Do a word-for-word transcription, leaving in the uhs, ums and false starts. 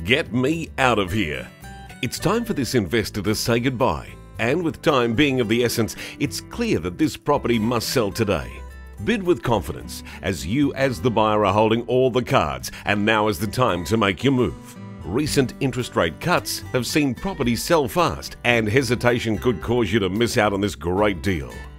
Get me out of here. It's time for this investor to say goodbye. And with time being of the essence, it's clear that this property must sell today. Bid with confidence, as you as the buyer are holding all the cards, and now is the time to make your move. Recent interest rate cuts have seen properties sell fast, and hesitation could cause you to miss out on this great deal.